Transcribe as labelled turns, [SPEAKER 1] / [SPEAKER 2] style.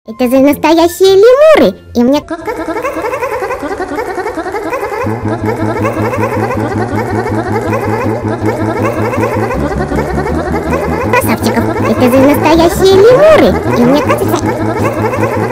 [SPEAKER 1] Это же настоящие лемуры, и мне... Красавчиков, это же настоящие лемуры, и мне кажется...